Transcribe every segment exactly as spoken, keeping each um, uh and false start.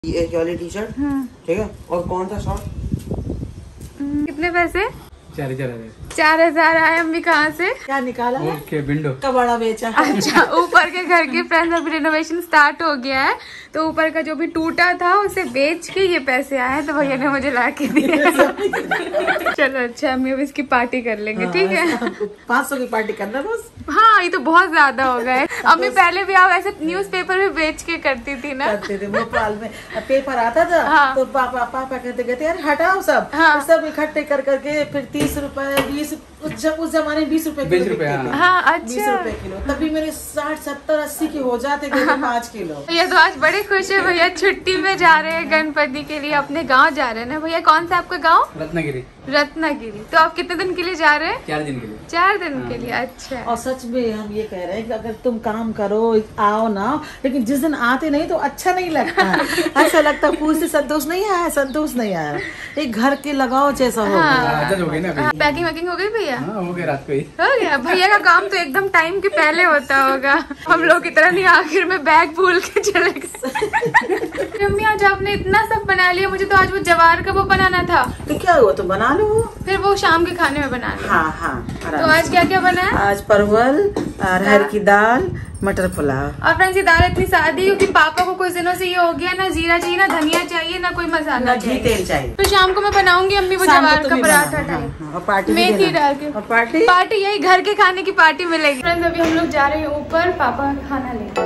एक वाली T shirt, ठीक है। और कौन सा शॉर्ट? कितने पैसे? चार हजार चार हजार आए। अम्मी कहाँ से क्या निकाला? ओके, विंडो का बड़ा बेचा। अच्छा, ऊपर के घर की फ्रेंड्स अभी रिनोवेशन स्टार्ट हो गया है, तो ऊपर का जो भी टूटा था उसे बेच के ये पैसे आए, तो भैया ने मुझे ला के दिए। चलो अच्छा, अम्मी अब इसकी पार्टी कर लेंगे। हाँ, ठीक है, पाँच सौ की पार्टी करना बस। हाँ, ये तो बहुत ज्यादा हो गए। अम्मी पहले भी आप ऐसे न्यूज़पेपर में बेच के करती थी ना। करते थे, भोपाल में पेपर आता था। हाँ। तो पापा पापा कहते कहते यार हटाओ सब। हाँ। तो सब इकट्ठे कर करके फिर तीस रुपए बीस उस, उस जमाने में बीस रुपए बीस रुपए हाँ, अच्छा बीस रुपए किलो। तभी मेरे साठ सत्तर अस्सी के हो जाते थे। हाँ। पाँच किलो। ये तो आज बड़े खुश है भैया, छुट्टी में जा रहे हैं गणपति के लिए, अपने गांव जा रहे हैं ना भैया। कौन सा आपका गांव? रत्नागिरी। रत्नागिरी। तो आप कितने दिन के लिए जा रहे हैं? चार दिन के लिए। चार दिन हाँ। के लिए। अच्छा। और सच में हम ये कह रहे हैं कि अगर तुम काम करो आओ ना, लेकिन जिस दिन आते नहीं तो अच्छा नहीं लगता है। ऐसा लगता है पूछ से संतोष नहीं आया, संतोष नहीं आया। एक घर के लगाओ जैसा हो हाँ। हो गई ना। हाँ, पैकिंग वैकिंग हो गई भैया? हाँ, हो गया रात को ही हो गया। भैया का काम तो एकदम टाइम के पहले होता होगा, हम लोग की तरह नहीं आखिर में बैग भूल के चले गए। मम्मी आज आपने इतना सब बना लिया, मुझे तो आज वो जवार का वो बनाना था। तो क्या हुआ, तो बना लो, फिर वो शाम के खाने में बना लो। हाँ हाँ। तो आज क्या क्या बना है? आज परवल, अरहर की दाल, मटर पुलाव। और फ्रेंड्स ये दाल इतनी सादी क्योंकि पापा को कुछ दिनों से ये हो गया, ना जीरा चाहिए, ना धनिया चाहिए, ना कोई मसाला, घी तेल चाहिए। तो शाम को मैं बनाऊंगी अम्मी वो जवार का पराठा टाइप और पार्टी मेथी डाल के। और पार्टी पार्टी यही घर के खाने की पार्टी मिलेगी। फ्रेंड्स अभी हम लोग जा रहे हैं ऊपर, पापा का खाना लेंगे।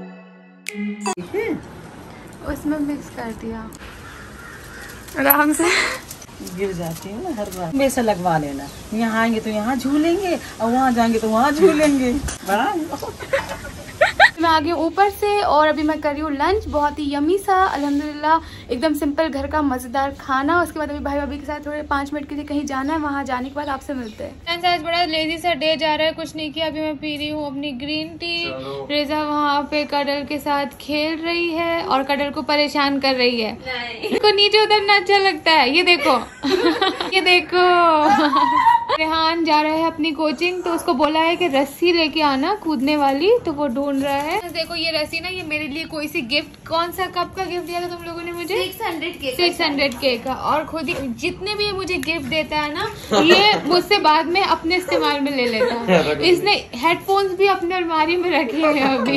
उसमें मिक्स कर दिया, आराम से गिर जाती है ना हर बार। वैसा लगवा लेना, यहाँ आएंगे तो यहाँ झूलेंगे और वहाँ जाएंगे तो वहाँ झूलेंगे। बड़ा मैं आ गई ऊपर से और अभी मैं कर रही हूँ लंच, बहुत ही यमी सा अल्हम्दुलिल्लाह, एकदम सिंपल घर का मजेदार खाना। उसके बाद अभी भाई भाभी के साथ थोड़े पाँच मिनट के लिए कहीं जाना है, वहाँ जाने के बाद आपसे मिलते हैं। आज बड़ा लेजी सा डे जा रहा है, कुछ नहीं किया। अभी मैं पी रही हूँ अपनी ग्रीन टी। रेजा वहाँ पे कडल के साथ खेल रही है और कडल को परेशान कर रही है। इसको नीचे उतरना अच्छा लगता है, ये देखो। ये देखो रेहान जा रहा है अपनी कोचिंग, तो उसको बोला है कि रस्सी लेके आना कूदने वाली, तो वो ढूंढ रहा है। देखो ये रस्सी ना, ये मेरे लिए कोई सी गिफ्ट, कौन सा कप का गिफ्ट दिया था तुम लोगों ने मुझे? सिक्स हंड्रेड के सिक्स हंड्रेड के का। और खुद ही जितने भी ये मुझे गिफ्ट देता है ना, ये मुझसे बाद में अपने इस्तेमाल में ले लेता है। इसने हेडफोन्स भी अपने अलमारी में रखे हैं अभी।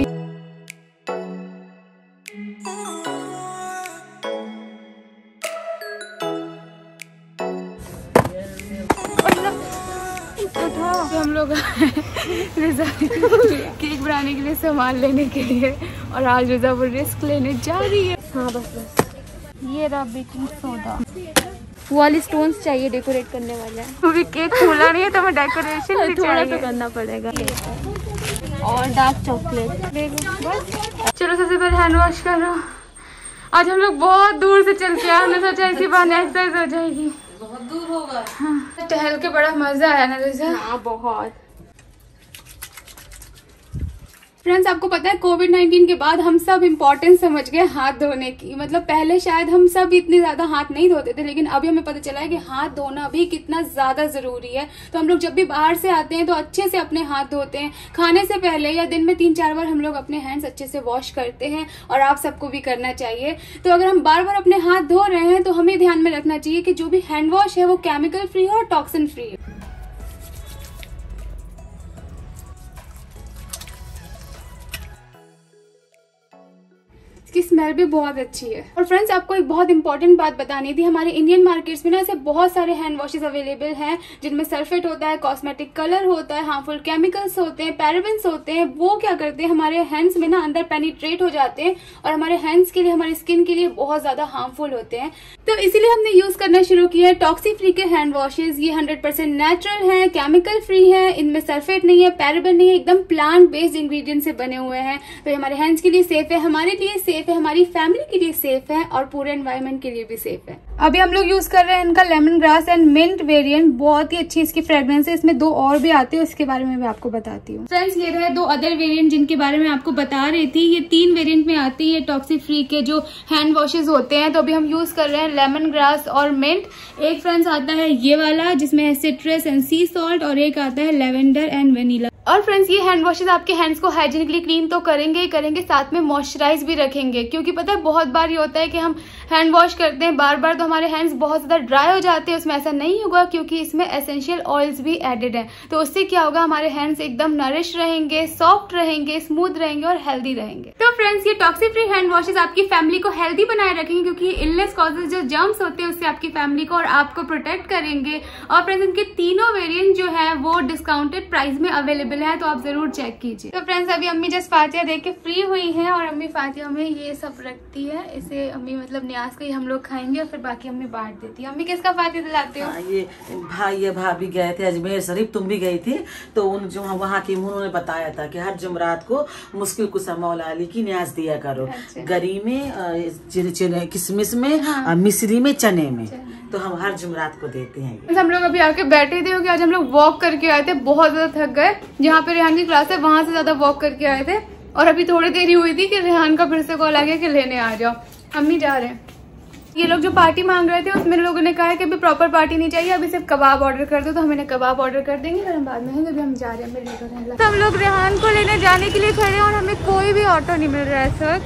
तो हम लोग रिजा केक बनाने के लिए सामान लेने के लिए, और आज रिजा वो रिस्क लेने जा रही है। हाँ बस बस ये रहा बेकिंग सोडा, वो वाली स्टोन्स चाहिए डेकोरेट करने वाला है। अभी केक खुला नहीं है तो मैं डेकोरेशन भी थोड़ा तो करना पड़ेगा। और डार्क चॉकलेट देखो बस। चलो सबसे पहले हैंड वॉश करो। आज हम लोग बहुत दूर से चल के आए, हमने सोचा इसी बहाने एक्सरसाइज हो जाएगी। बहुत दूर होगा। हाँ, टहल के बड़ा मजा आया ना रिजा? हाँ बहुत। फ्रेंड्स आपको पता है कोविड नाइन्टीन के बाद हम सब इम्पोर्टेंस समझ गए हाथ धोने की। मतलब पहले शायद हम सब इतने ज्यादा हाथ नहीं धोते थे, लेकिन अभी हमें पता चला है कि हाथ धोना भी कितना ज्यादा जरूरी है। तो हम लोग जब भी बाहर से आते हैं तो अच्छे से अपने हाथ धोते हैं, खाने से पहले या दिन में तीन चार बार हम लोग अपने हैंड्स अच्छे से वॉश करते हैं, और आप सबको भी करना चाहिए। तो अगर हम बार बार अपने हाथ धो रहे हैं तो हमें ध्यान में रखना चाहिए कि जो भी हैंड वॉश है वो केमिकल फ्री हो और टॉक्सिन फ्री हो। की स्मेल भी बहुत अच्छी है। और फ्रेंड्स आपको एक बहुत इंपॉर्टेंट बात बतानी थी, हमारे इंडियन मार्केट्स में ना ऐसे बहुत सारे हैंड वॉशेस अवेलेबल हैं जिनमें सल्फेट होता है, कॉस्मेटिक कलर होता है, हार्मफुल केमिकल्स होते हैं, पैराबेन्स होते हैं। वो क्या करते हैं, हमारे हैंड्स में ना अंदर पेनिट्रेट हो जाते हैं और हमारे हैंड्स के लिए, हमारी स्किन के लिए बहुत ज्यादा हार्मफुल होते हैं। तो इसीलिए हमने यूज करना शुरू किया है टॉक्सी फ्री के हैंड वॉशेज। ये हंड्रेड परसेंट नेचुरल है, केमिकल फ्री है, इनमें सल्फेट नहीं है, पैराबेन नहीं है, एकदम प्लांट बेस्ड इंग्रेडिएंट से बने हुए हैं। तो हमारे हैंड्स के लिए सेफ है, हमारे लिए सेफ है, हमारी फैमिली के लिए सेफ है और पूरे एनवायरनमेंट के लिए भी सेफ है। अभी हम लोग यूज कर रहे हैं इनका lemongrass and mint variant, बहुत ही अच्छी इसकी फ्रेग्रेंस है। इसमें दो और भी आते हैं, उसके बारे में भी आपको बताती हूँ। फ्रेंड्स ये रहे दो अदर वेरिएंट जिनके बारे में आपको बता रही थी। ये तीन वेरिएंट में आती है टॉक्सी फ्री के जो हैंड वॉशेज होते हैं। तो अभी हम यूज कर रहे हैं लेमन ग्रास और मिंट। एक फ्रेंड्स आता है ये वाला जिसमें है सिट्रस एंड सी सॉल्ट, और एक आता है लेवेंडर एंड वेनिला। और फ्रेंड्स ये हैंड वॉशेज आपके हैंड्स को हाइजीनिकली क्लीन तो करेंगे ही करेंगे, साथ में मॉइस्चराइज भी रखेंगे। क्योंकि पता है बहुत बार ये होता है कि हम हैंड वॉश करते हैं बार बार तो हमारे हैंड्स बहुत ज्यादा ड्राई हो जाते हैं। उसमें ऐसा नहीं होगा क्योंकि इसमें एसेंशियल ऑयल्स भी एडेड है। तो उससे क्या होगा, हमारे हैंड्स एकदम नरिश रहेंगे, सॉफ्ट रहेंगे, स्मूथ रहेंगे और हेल्दी रहेंगे। तो फ्रेंड्स ये टॉक्सिक फ्री हैंड वॉशेज आपकी फैमिली को हेल्दी बनाए रखेंगे, क्योंकि इलनेस कॉजेज जो जर्म्स होते हैं उससे आपकी फैमिली को और आपको प्रोटेक्ट करेंगे। और फ्रेंड्स इनके तीनों वेरिएंट जो है वो डिस्काउंटेड प्राइस में अवेलेबल है, तो आप जरूर चेक कीजिए। तो फ्रेंड्स अभी अम्मी जस्ट फातिया देख के फ्री हुई हैं और अम्मी फातिया में ये सब रखती है। इसे अम्मी मतलब न्याज का ही हम लोग खाएंगे और फिर बाकी अम्मी बांट देती है। अम्मी किसका फातिया दिलाते हो? हाँ, ये भाई या भाभी गए थे अजमेर शरीफ, तुम भी गई थी, तो उन जो वहाँ की उन्होंने बताया था कि हर जुमरात को मुश्किल कुसा मौला अली की न्याज दिया करो। अच्छा। गरी में, किशमिश में, हाँ। मिश्री में, चने में, तो हम हर जुमरात को देते हैं। हम लोग अभी आके बैठे थे क्योंकि आज हम लोग वॉक करके आए थे, बहुत ज्यादा थक गए। जहाँ पे रेहान की क्लास है वहां से ज्यादा वॉक करके आए थे और अभी थोड़ी देरी हुई थी कि रेहान का फिर से कॉल आ गया कि लेने आ जाओ। अम्मी जा रहे हैं। ये लोग जो पार्टी मांग रहे थे उसमें लोगों ने कहा है कि अभी प्रॉपर पार्टी नहीं चाहिए, अभी सिर्फ कबाब ऑर्डर कर दो, तो हम इन्हें कबाब ऑर्डर कर देंगे फिर हम बाद में अभी हम जा रहे हैं मिलने को। तो हम लोग रेहान को लेने जाने के लिए खड़े हैं और हमें कोई भी ऑटो नहीं मिल रहा है सर।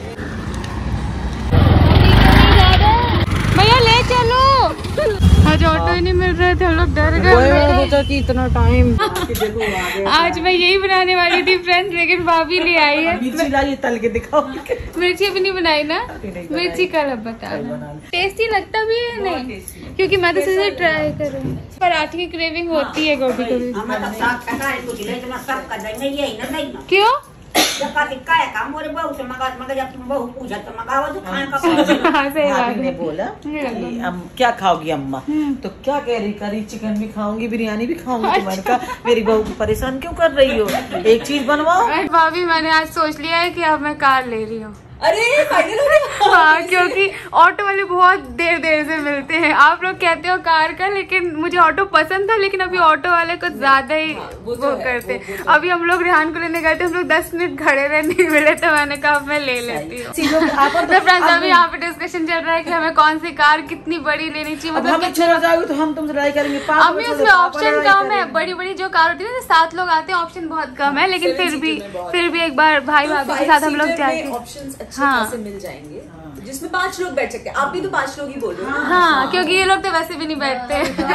भैया ले चलो, आज ऑटो ही नहीं मिल रहे थे, हम लोग डर गए कि इतना टाइम। आज मैं यही बनाने वाली थी फ्रेंड्स, लेकिन भाभी ले आई है। मिर्ची लाइए तल के दिखाओ। मिर्ची भी नहीं बनाई ना? मिर्ची कल अब बताना। टेस्टी लगता भी है नहीं, क्योंकि मैं तो सीधे ट्राई करूँगी। पराठे की क्रेविंग होती है कभी कभी। क्यों? ने बोला अम, क्या खाओगी अम्मा? तो क्या कह रही, करी चिकन भी खाऊंगी, बिरयानी भी खाऊंगी। तुम्हारे का मेरी बहू को परेशान क्यों कर रही हो, एक चीज बनवाओ। भाभी मैंने आज सोच लिया है कि अब मैं कार ले रही हूँ। अरे फाइनल हो गया। हाँ, क्योंकि ऑटो वाले बहुत देर देर से मिलते हैं। आप लोग कहते हो कार का, लेकिन मुझे ऑटो पसंद था, लेकिन अभी ऑटो वाले कुछ ज्यादा ही हाँ, वो, वो वो करते हैं। अभी हम लोग रेहान को लेने गए थे, हम लोग दस मिनट खड़े रहे, नहीं मिले, तो मैंने कहा अब मैं ले लेती हूँ। तो फ्रेंड्स अभी यहाँ पे डिस्कशन चल रहा है कि हमें कौन सी कार कितनी बड़ी लेनी चाहिए, मतलब तो हम तुमसे लड़ाई करेंगे। अभी उसमें ऑप्शन कम है, बड़ी बड़ी जो कार होती है ना, सात लोग आते हैं, ऑप्शन बहुत कम है, लेकिन फिर भी फिर भी एक बार भाई भाभी के साथ हम लोग जाएंगे। हाँ मिल जाएंगे जिसमें पांच लोग बैठ सकते हैं। आप भी तो पांच लोग ही बोल रहे हो। हाँ, हाँ, क्योंकि ये लोग तो वैसे भी नहीं बैठते।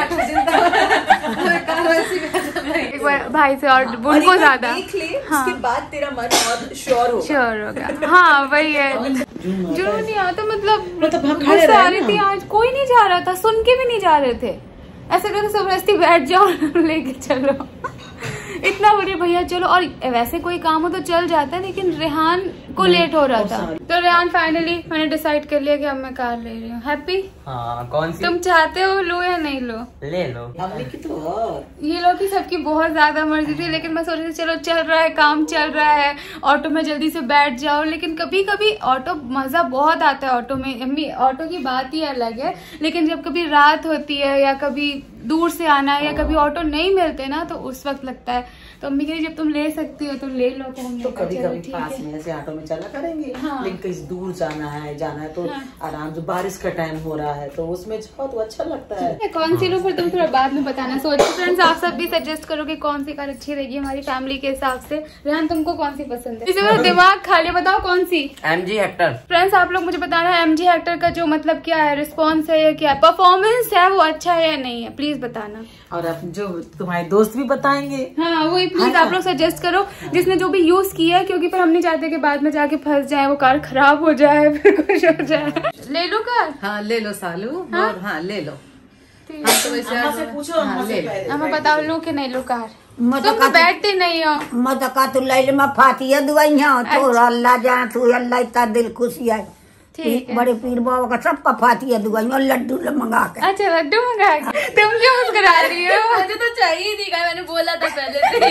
एक बार भाई से और उनको ज्यादा देख ले, उसके बाद तेरा मन और श्योर होगा। श्योर होगा। हाँ वही है। जो नहीं आता मतलब खड़े आ रही थी आज, कोई नहीं जा रहा था, सुन के भी नहीं जा रहे थे। ऐसे करके जबरदस्ती बैठ जाओ लेके चलो। इतना बड़े भैया चलो, और वैसे कोई काम हो तो चल जाता है, लेकिन रेहान को लेट हो रहा था। तो रेहान फाइनली मैंने डिसाइड कर लिया कि अब मैं कार ले रही हूँ। हैप्पी? हाँ, कौन सी? तुम चाहते हो लो या नहीं लो? ले लो। की तो और ये लोग की सबकी बहुत ज्यादा मर्जी थी, लेकिन मैं सोच रही थी चलो चल रहा है, काम चल रहा है, ऑटो में जल्दी से बैठ जाओ। लेकिन कभी कभी ऑटो मजा बहुत आता है ऑटो में। अम्मी ऑटो की बात ही अलग है, लेकिन जब कभी रात होती है या कभी दूर से आना है या कभी ऑटो नहीं मिलते ना, तो उस वक्त लगता है। तो अम्मी कही जब तुम ले सकती हो तो ले लो। तो हम तो कभी कभी पास में ऐसे ऑटो में चला करेंगे। हाँ। लेकिन कहीं दूर जाना है जाना है तो हाँ। आराम से, बारिश का टाइम हो रहा है तो उसमें जाओ तो अच्छा लगता है। कौन सी लो फिर तुम थोड़ा बाद में बताना। सोचो फ्रेंड्स, आप सब भी सजेस्ट करो कि कौन सी कार अच्छी रहेगी हमारी फैमिली के हिसाब से। रेहान तुमको कौन सी पसंद है? इसे दिमाग खाली बताओ कौन सी। M G Hector. फ्रेंड्स आप लोग मुझे बताना है एम जी हेक्टर का जो मतलब क्या है, रिस्पॉन्स है या क्या है, परफॉर्मेंस है वो अच्छा है या नहीं है, प्लीज बताना। और अब जो तुम्हारे दोस्त भी बताएंगे। हाँ वही प्लीज आप लोग सजेस्ट करो जिसने जो भी यूज किया है, क्योंकि फिर हम नहीं चाहते कि बाद में जाके फंस जाए, वो कार खराब हो जाए फिर कुछ हो जाए। ले लो कार? हाँ ले लो सालू। हाँ, और हाँ ले लो। हाँ, तो वैसे से पूछो। हाँ, ले लो। हमें बताओ लो कि नहीं लो कार? तुम तो बैठते नहीं हो। मदका तो ले मैं फातिया दुआइया तो अल्लाह जा तू अल्लाह इतना दिल खुशी है। ठीक है। बड़े पीर बाबा का सबका फातिया दुआइया लड्डू मंगा के। अच्छा लड्डू मंगा के? तुम क्यों मुस्कुरा रही हो? मुझे तो चाहिए थी, मैंने बोला था पहले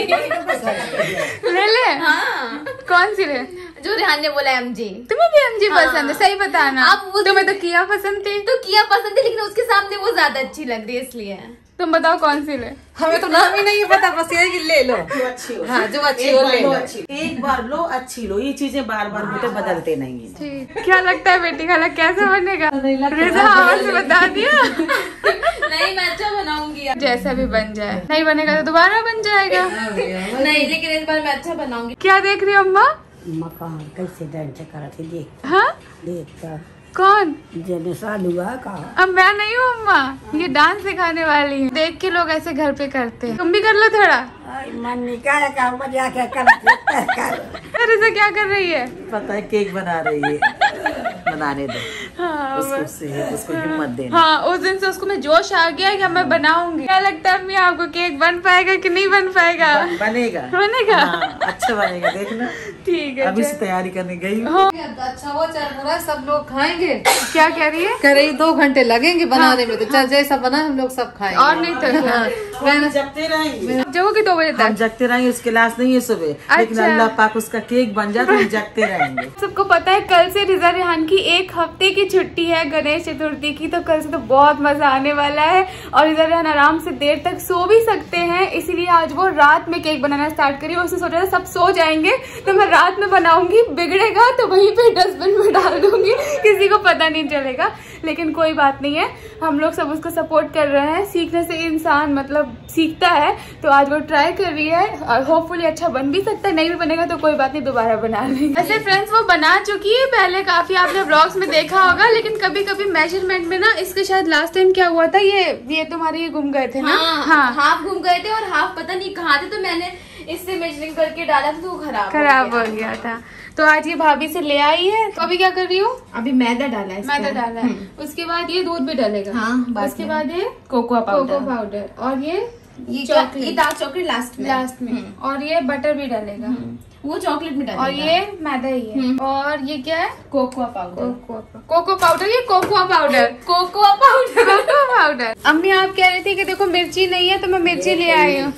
से। ले ले। हाँ कौन सी ले? जो रेहान ने बोला एमजी। तुम्हें भी एमजी हाँ। पसंद है? सही बताना। आप वो तुम्हें तो किया पसंद थी। तो किया पसंद है, लेकिन उसके सामने वो ज्यादा अच्छी लग रही है इसलिए। तुम बताओ कौन सी ले? हमें तो नाम ही नहीं पता, बस ये कि ले लो जो अच्छी हो। हाँ जो अच्छी हो ले लो। एक बार लो अच्छी लो, ये चीजें बार बार बेटे बदलते नहीं है। ठीक। क्या लगता है बेटी खाला कैसे बनेगा? रिजा आवाज से बता दिया। नहीं मैं अच्छा बनाऊंगी। जैसा भी बन जाए, नहीं बनेगा तो दोबारा बन जाएगा। नहीं लेकिन इस बार मैं अच्छा बनाऊंगी। क्या देख रही हो अम्मा? मकान कैसे डांस करा थे देख हाँ देख कौन? जब साल हुआ का अब मैं नहीं हूँ अम्मा, ये डांस सिखाने वाली है। देख के लोग ऐसे घर पे करते हैं, तुम भी कर लो थोड़ा। मन निकाल का बजा के कर अरे से क्या कर रही है? पता है केक बना रही है, बनाने दो हाँ, उसको, उससे उसको हिम्मत देना। हाँ उस दिन से उसको मैं जोश आ गया कि मैं बनाऊंगी। क्या लगता है अम्मी आपको केक बन पाएगा कि नहीं बन पाएगा? बनेगा बनेगा। हाँ, अच्छा बनेगा, देखना। ठीक है अभी से तैयारी करने गई हूँ। हाँ। अच्छा वो चल रहा है, सब लोग खाएंगे। क्या कह रही है? कह रही दो घंटे लगेंगे बनाने में, तो चल जैसा बना हम लोग सब खाएंगे। और नहीं तो क्या? हम जगते रहेंगे, जगोगी दो बजे हम तक। जगते रहेंगे। उसके लास्ट नहीं है सुबह, लेकिन अच्छा। अल्लाह पाक उसका केक बन जाए तो हम जगते रहेंगे। सबको पता है कल से रिजा रेहान की एक हफ्ते की छुट्टी है गणेश चतुर्थी की, तो कल से तो बहुत मजा आने वाला है और रिजा रेहान आराम से देर तक सो भी सकते हैं। इसीलिए आज वो रात में केक बनाना स्टार्ट करी। उसने सोचा था सब सो जाएंगे तो मैं रात में बनाऊंगी, बिगड़ेगा तो वहीं पे डस्टबिन में डाल दूंगी, किसी को पता नहीं चलेगा। लेकिन कोई बात नहीं है, हम लोग सब उसको सपोर्ट कर रहे हैं। सीखने से इंसान मतलब सीखता है, तो आज वो ट्राई कर रही है और होपफुली अच्छा बन भी सकता है। नहीं भी बनेगा तो कोई बात नहीं, दोबारा बना लेंगे। वैसे फ्रेंड्स वो बना चुकी है पहले, काफी आपने व्लॉग्स में देखा होगा, लेकिन कभी कभी मेजरमेंट में ना इसके शायद लास्ट टाइम क्या हुआ था, ये ये तुम्हारे ये घूम गए थे ना। हाँ, हाफ घूम गए थे और हाफ पता नहीं कहाँ थे, तो मैंने इससे मेजरिंग करके डाला था तो वो खराब खराब हो गया था। तो आज ये भाभी से ले आई है। तो अभी क्या कर रही हूँ? अभी मैदा डाला है, मैदा डाला है, उसके बाद ये दूध भी डालेगा। हाँ, उसके बाद ये कोकोआ कोको पाउडर, पाउडर और ये ये चॉकलेट, ये डार्क चॉकलेट लास्ट में लास्ट में, और ये बटर भी डालेगा, वो चॉकलेट में डालेगा। और ये मैदा ही है, और ये क्या है? Cocoa powder. Cocoa cocoa powder, ये cocoa powder cocoa powder cocoa powder. अम्मी आप कह रही थी कि देखो मिर्ची नहीं है तो मैं मिर्ची ले आई हूँ।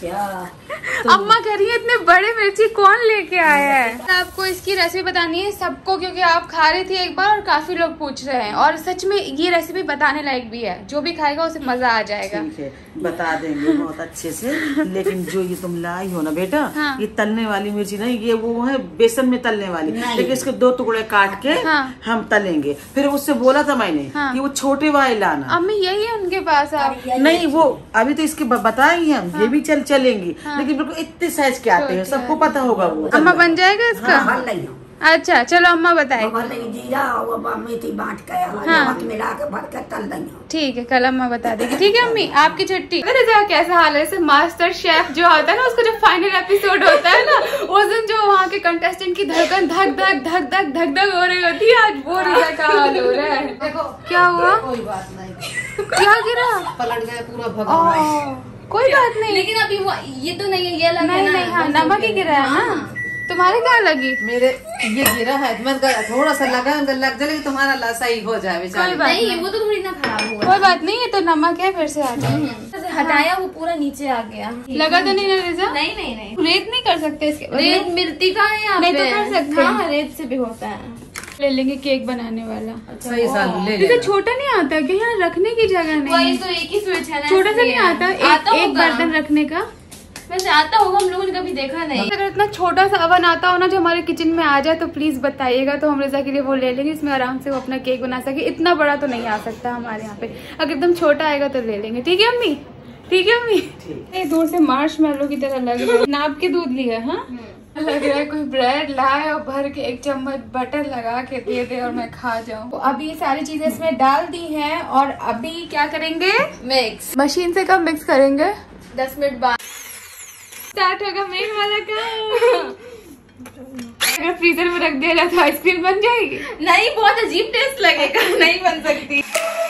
अम्मा कह रही है इतने बड़े मिर्ची कौन लेके आया है। आपको इसकी रेसिपी बतानी है सबको, क्योंकि आप खा रही थी एक बार और काफी लोग पूछ रहे हैं, और सच में ये रेसिपी बताने लायक भी है। जो भी खाएगा उसे मजा आ जाएगा। ठीक है, बता देंगे बहुत अच्छे से। लेकिन जो ये तुम लाई हो ना बेटा, हाँ। ये तलने वाली मिर्ची नहीं, ये वो है बेसन में तलने वाली। लेकिन इसके दो टुकड़े काट के हाँ। हम तलेंगे। फिर उससे बोला था मैंने हाँ। कि वो छोटे वाले लाना। अम्मी यही है उनके पास। आप नहीं वो अभी तो इसके बताएंगे हम, ये भी चल चलेंगी, लेकिन बिल्कुल इतने साइज के आते हैं, सबको पता होगा वो। अम्मा बन जाएगा इसका? भर नहीं अच्छा चलो अम्मा बताए। भर नहीं जीरा और मेथी बांट के हाँ। नमक मिला के भर के तल नहीं। ठीक है, कल अम्मा बता देगी। ठीक है अम्मी, आपकी छुट्टी। अरे कैसा हाल है? जैसे मास्टर शेफ जो होता है ना, उसका जो फाइनल एपिसोड होता है ना, उस दिन जो वहाँ के कंटेस्टेंट की धड़कन धक धक धक धक धक धक हो रही होती है, आज वो रिजा का हाल हो रहा है। देखो क्या हुआ? कोई बात नहीं, क्या गिरा? पलट गए पूरा भगवान। ओह, कोई बात नहीं। लेकिन अभी वो ये तो नहीं है, ये अलग है नहीं ना। नहीं, हाँ नमक ही गिरा है ना। तुम्हारे क्या लगी? मेरे ये गिरा है, मैं थोड़ा सा लगा लग जाए, तुम्हारा ला सही हो जाए बेचारे। कोई बात नहीं नहीं, वो तो थोड़ी ना खराब हुआ। कोई बात नहीं, ये तो नमक है, फिर से आ जाए। हटाया वो पूरा नीचे आ गया। लगा तो नहीं ना रिजा? नहीं नहीं नहीं, रेत नहीं कर सकते इसके? रेत मिलती कहाँ है यहाँ नहीं पे? तो कर सकते हैं। हाँ, रेत से भी होता है। ले लेंगे केक बनाने वाला। सही साल ले इसे लेना। छोटा नहीं आता क्या? यहाँ रखने की जगह नहीं वही है। तो एक ही स्विच है ना, छोटा सा इसलिए। नहीं आता? एक, आता एक होगा। बर्तन रखने का? वैसे आता होगा, हम लोगों ने कभी देखा नहीं। अगर इतना छोटा सा अवन आता हो ना जो हमारे किचन में आ जाए तो प्लीज बताइएगा, तो हम रिजा के लिए वो ले लेंगे, इसमें आराम से वो अपना केक बना सके। इतना बड़ा तो नहीं आ सकता हमारे यहाँ पे, अगर एकदम छोटा आएगा तो ले लेंगे। ठीक है अम्मी? ठीक है अम्मी? ये दूर से मार्शमैलो की तरह लग रहा है। नाप के दूध लिया? हाँ लग रहा है कोई ब्रेड लाए और भर के एक चम्मच बटर लगा के दे दे और मैं खा जाऊं। तो अभी ये सारी चीजें इसमें डाल दी हैं और अभी क्या करेंगे? मिक्स मशीन से कब मिक्स करेंगे? दस मिनट बाद स्टार्ट होगा मेन वाला काम। अगर फ्रीजर में रख दिया जाए तो आइसक्रीम बन जाएगी? नहीं, बहुत अजीब टेस्ट लगेगा, नहीं बन सकती।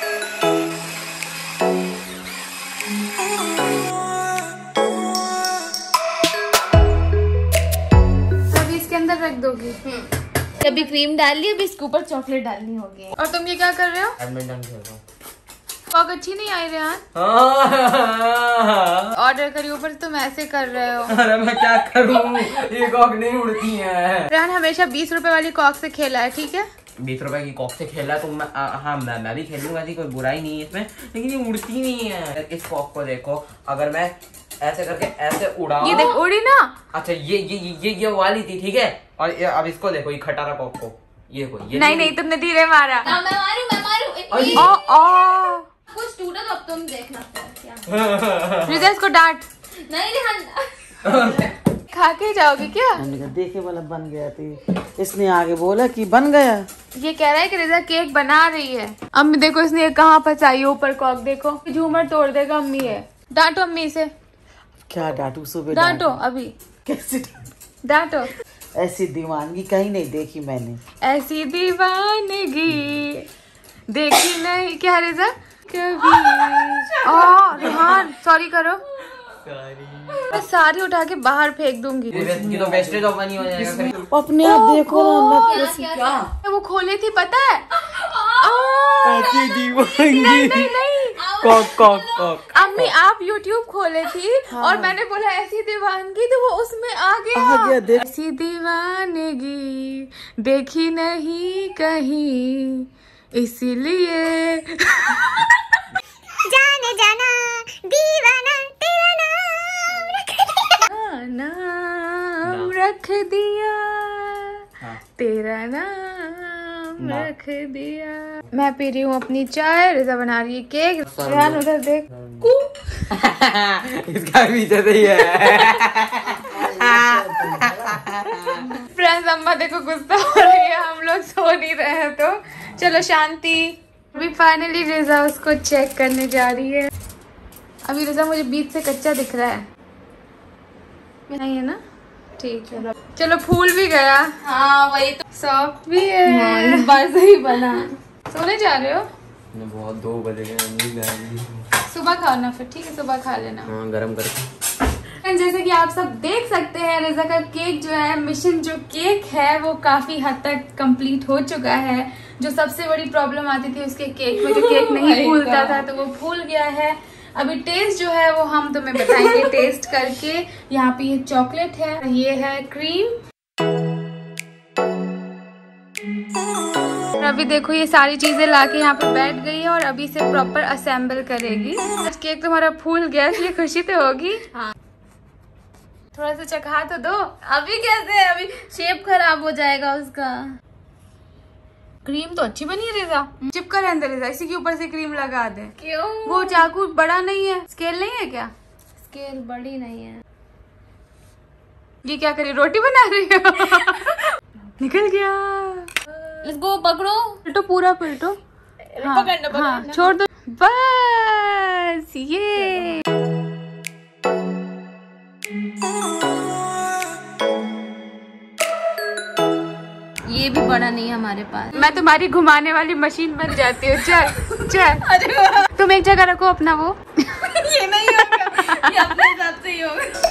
अभी इसके अंदर रख दोगी? अभी क्रीम डाल ली, अभी इसके ऊपर चॉकलेट डालनी होगी। और तुम ये क्या कर रहे हो? बैडमिंटन खेल रहा हूँ। कॉक अच्छी नहीं आई रेहान? ऑर्डर करी, ऊपर से तुम ऐसे कर रहे हो। अरे मैं क्या करूँ, ये कॉक नहीं उड़ती है। रेहान हमेशा बीस रुपए वाली कॉक से खेला है, ठीक है? बीस रुपए की कॉक से खेला है तो मैं आ, हाँ मैं, मैं भी खेलूंगा, कोई बुराई नहीं है इसमें, लेकिन ये उड़ती नहीं है। इस कॉक को देखो, अगर मैं ऐसे करके ऐसे उड़ाऊं, ये देख उड़ी ना। अच्छा ये ये ये ये वाली थी, ठीक है। और ये, अब इसको देखो, ये खटारा कॉक को, ये को ये नहीं नहीं, तुमने धीरे मारा। हाँ, मैं मारूं, मैं मारूं। और ये- ओ ओ कुछ टूटा तो अब तुम देखना क्या। रिजा इसको डांट। नहीं रिहान खा के जाओगे क्या? हमने कहा देखे वाला बन गया थी, इसने आगे बोला कि बन गया। ये कह रहा है कि रिजा केक बना रही है। अम्मी देखो इसने ये कहाँ फंसाई है, ऊपर कॉक देखो, झूमर तोड़ देगा अम्मी है। डांटो अम्मी से। क्या डांटू सुबह? डांटो अभी। कैसे डांटो। ऐसी दीवानगी कहीं नहीं देखी मैंने। ऐसी दीवानगी देखी नहीं। क्या रिजा? कभी ओ रिहान सॉरी करो। मैं सारी उठा के बाहर फेंक दूंगी। ये तो वेस्टेज ऑफ मनी हो जाएगा फिर। अपने आप देखो ना, क्या वो खोले थी पता है? ऐसी दीवानगी। नहीं नहीं नहीं कॉक कॉक कॉक। अम्मी आप YouTube खोले थी और मैंने बोला ऐसी दीवानगी तो वो उसमें आ गया। आ गया, देख। ऐसी दीवानगी देखी नहीं कहीं इसीलिए जाने जाना दीवाना तेरा नाम रख दिया, नाम रख दिया तेरा नाम रख दिया। मैं पी रही हूँ अपनी चाय, रिजा बना रही है केक। रेहान उधर देख। इसका पीछे से ही है। फ्रेंड्स अम्मा देखो गुस्सा हो रही है, हम लोग सो नहीं रहे हैं तो चलो शांति। अभी फाइनली रिजा उसको चेक करने जा रही है। अभी रिजा मुझे बीच से कच्चा दिख रहा है, नहीं है ना? ठीक है चलो। फूल भी गया। हाँ वही तो, सॉफ्ट भी है। इस बार सही बना। सोने जा रहे हो? बहुत दो बजे गए। सुबह खाओ ना फिर, ठीक है सुबह खा लेना। हाँ गरम करके। जैसे कि आप सब देख सकते हैं रिजा का केक जो है, मिशन जो केक है वो काफी हद तक कंप्लीट हो चुका है। जो सबसे बड़ी प्रॉब्लम आती थी उसके केक में, जो केक नहीं फूलता था तो वो फूल गया है। अभी टेस्ट जो है वो हम तुम्हें बताएंगे टेस्ट करके। यहाँ पे ये चॉकलेट है, ये है क्रीम। अभी देखो ये सारी चीजें लाके यहाँ पे बैठ गई है और अभी इसे प्रॉपर असेंबल करेगी। आज केक तुम्हारा फूल गया, इसलिए खुशी तो होगी। हाँ। थोड़ा सा चखा तो दो। अभी कैसे, अभी शेप खराब हो जाएगा उसका। क्रीम तो अच्छी बनी है रिजा। चिपका रहने दे रिजा, इसी के ऊपर से क्रीम लगा दे। क्यों? वो चाकू बड़ा नहीं है, स्केल नहीं है क्या? स्केल बड़ी नहीं है। ये क्या करी, रोटी बना रही हो? निकल गया। लेट्स गो, पकड़ो। पलटो पूरा पलटो। हाँ, पकड़ना पकड़ना। हाँ, छोड़ दो बस। ये ये भी बड़ा नहीं है हमारे पास। मैं तुम्हारी घुमाने वाली मशीन बन जाती हूँ। चल चल तुम एक जगह रखो अपना वो। ये नहीं होगा, ये अपने हिसाब से ही होगा।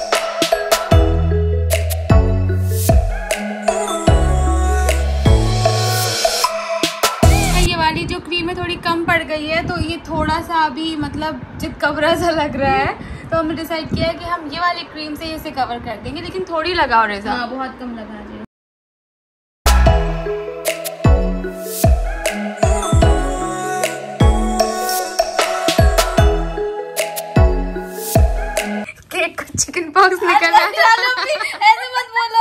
ये वाली जो क्रीम है थोड़ी कम पड़ गई है तो ये थोड़ा सा अभी मतलब चिपकबरा सा लग रहा है, तो हमने डिसाइड किया है कि हम ये वाली क्रीम से इसे कवर कर देंगे, लेकिन थोड़ी लगाओ रेजा। हाँ बहुत कम लगा रही है। केक को चिकन पॉक्स निकला। ऐसे मत बोलो।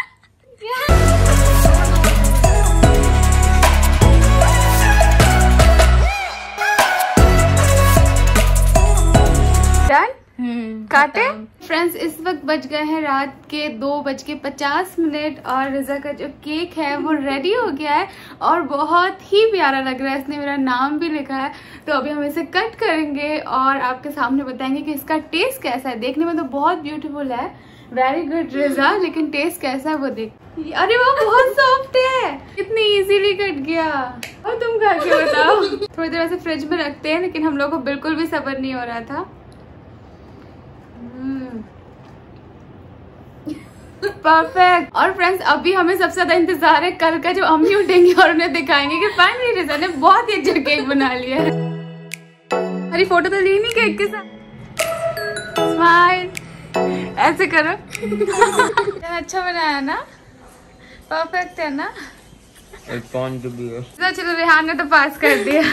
डन काटे। फ्रेंड्स इस वक्त बज गए हैं रात के दो बज के पचास मिनट और रिजा का जो केक है वो रेडी हो गया है और बहुत ही प्यारा लग रहा है। इसने मेरा नाम भी लिखा है, तो अभी हम इसे कट करेंगे और आपके सामने बताएंगे कि इसका टेस्ट कैसा है। देखने में तो बहुत ब्यूटीफुल है, वेरी गुड रिजा, लेकिन टेस्ट कैसा है वो देख। अरे वो बहुत सॉफ्ट है, इतनी इजीली कट गया। और तुम खा के बताओ। थोड़ी देर ऐसे फ्रिज में रखते हैं, लेकिन हम लोग को बिल्कुल भी सब्र नहीं हो रहा था। परफेक्ट। और फ्रेंड्स अभी हमें सबसे ज्यादा इंतजार है कल का, जो अम्मी उठेंगे और उन्हें दिखाएंगे कि फाइनली रिजा ने बहुत ही अच्छा केक बना लिया है। अरे फोटो तो ली नहीं केक के साथ। स्माइल ऐसे करो। अच्छा बनाया ना, परफेक्ट है ना। तो चलो रेहान ने तो पास कर दिया।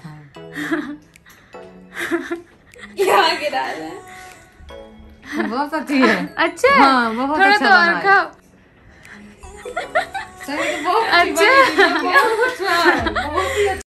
क्या गिरा है? बहुत अच्छी है। अच्छा हाँ, बहुत थोड़ा अच्छा तो और बना है। खाओ। सही, बहुत अच्छा बहुत अच्छा, बहुत ही अच्छा।